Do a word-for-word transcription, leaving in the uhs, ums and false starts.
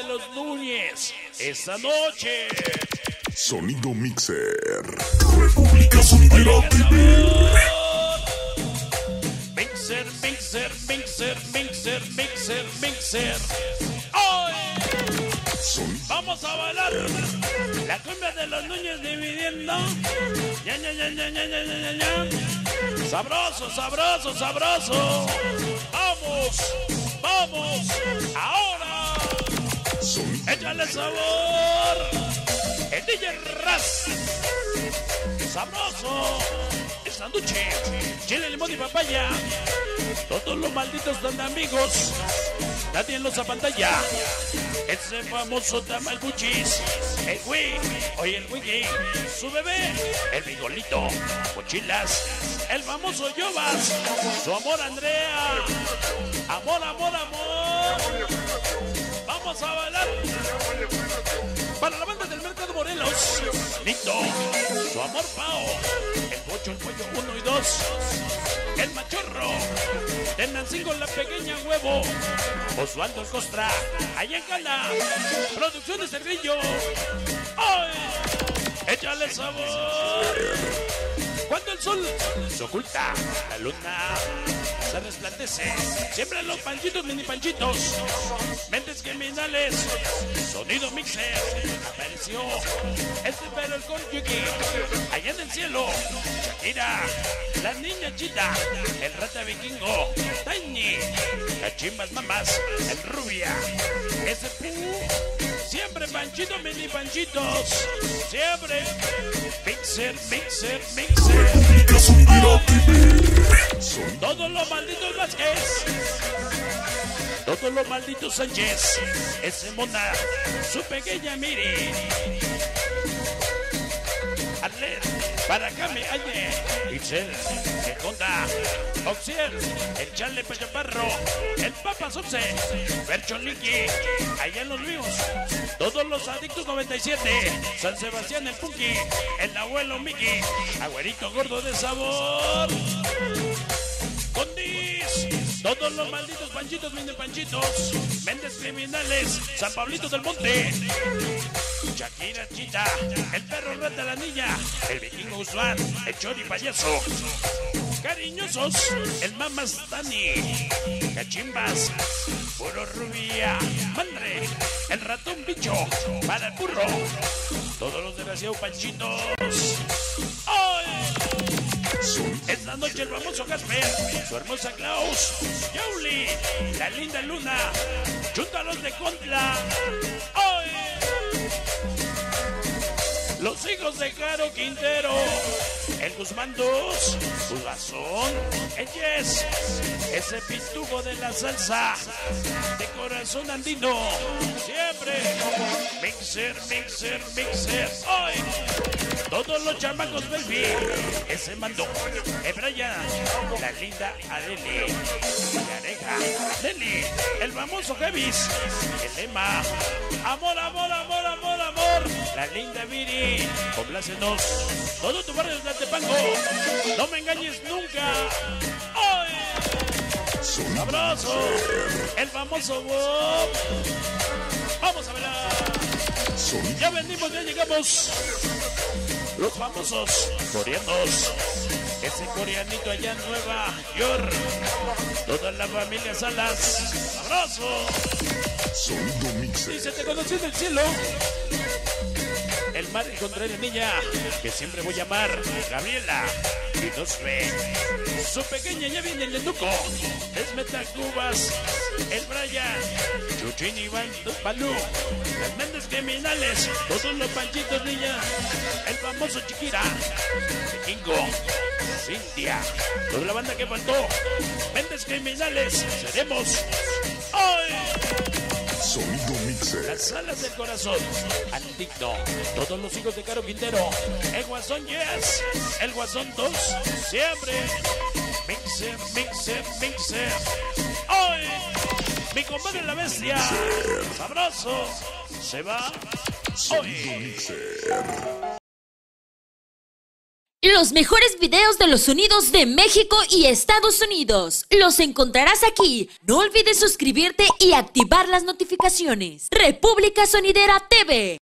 de los Núñez. Esta noche. Sonido Mixer. República Sonidera. Mixer, mixer, mixer, mixer, mixer, mixer. ¡Hoy! Vamos a bailar la cumbia de los Núñez dividiendo. Ya, ya, ya, ya, ya, ya, ya, ya. Sabroso, sabroso, sabroso. Vamos, vamos. Ahora. Échale sabor. El D J Raz. Sabroso. El sanduche. Chile, limón y papaya. Todos los malditos tan amigos. Nadie los apantalla. Ese famoso tamal buchis. El güey, oye el güey, su bebé, el bigolito, mochilas, el famoso Yobas, su amor Andrea, amor, amor, amor. Vamos a bailar para la banda del Mercado Morelos, Nito, su amor Pao, el Pocho, el Pollo uno y dos, el Machorro, Tenancingo, la pequeña Huevo, Osvaldo el Costra, allá en Cala, Producciones del Grillo. ¡Ay! ¡Échale sabor! Cuando el sol se oculta, la luna se resplandece. Siempre los panchitos, mini panchitos, mentes criminales, Sonido Mixer. Apareció este pero el Conjuki, allá en el cielo. Shakira, la niña Chita, el rata vikingo, Tiny, las chimbas mamás, el rubia, ese pu. Siempre panchitos, mini panchitos. Siempre Mixer, Mixer, Mixer. Oh. Todos los malditos Vázquez. Todos los malditos Sánchez. Ese Mona, su pequeña Miri. Arlet, para Cami, Aye, Itzel, el Honda, Oxiel, el Charle Pachaparro, el Papa Subse, Bercholiki, allá en los ríos, todos los adictos noventa y siete, San Sebastián, el Punky, el abuelo Miki, agüerito gordo de sabor, Condis, todos los malditos panchitos, mini panchitos, Méndez criminales, San Pablito del Monte, Shakira Chita, el perro rata la niña, el vikingo Usman, el chori payaso, cariñosos, el mamas Dani, cachimbas, puro rubia, mandre, el ratón bicho, para el burro, todos los desgraciados panchitos. ¡Ay! Esta noche el famoso Casper, su hermosa Klaus, Yauli, la linda Luna, chúntalos de Contla. ¡Ay! Los hijos de Caro Quintero, el Guzmán dos, Guzmazón, el Yes, ese pitugo de la salsa, de corazón andino, siempre, Mixer, Mixer, Mixer, hoy, todos los chamacos baby, ese mando, el Brian, la linda Adeli, la areja, Deli, el famoso Jevis, el Emma, amor, amor, amor, amor, amor, la linda Viri. Complácenos, todo tu barrio de Tlatepango. No me engañes nunca. ¡Ay! ¡Sabroso! El famoso Bob. Vamos a ver. Ya venimos, ya llegamos. Los famosos coreanos. Ese coreanito allá en Nueva York. Toda la familia Salas. ¡Sabroso! Dice, te conocí del cielo. El mar encontré la niña que siempre voy a amar, Gabriela, y nos ve. Su pequeña ya viene el Nenuco, es Metacubas, el Brian, Chuchín y Balú, las Méndez criminales, todos los panchitos niña, el famoso Chiquira, Vikingo, Cintia, toda la banda que faltó, Méndez criminales, seremos hoy. Sonido Mixer. Las alas del corazón, Antigno, todos los hijos de Caro Quintero, el Guasón Yes, el Guasón dos, siempre, Mixer, Mixer, Mixer, hoy, mi compadre la bestia, sabroso, se va, hoy. Sonido Mixer. Los mejores videos de los sonidos de México y Estados Unidos los encontrarás aquí. No olvides suscribirte y activar las notificaciones. República Sonidera T V.